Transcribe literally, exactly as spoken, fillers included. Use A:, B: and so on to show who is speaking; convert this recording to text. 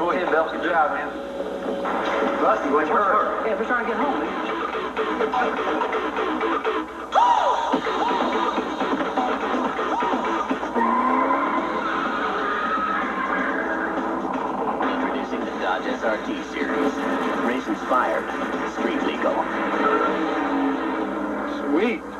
A: Go ahead, Bill. Good job, man. Rusty, what's your hurt?
B: Yeah, we're trying to get home, man.
C: Introducing the Dodge S R T series. Race inspired, street legal.
A: Sweet.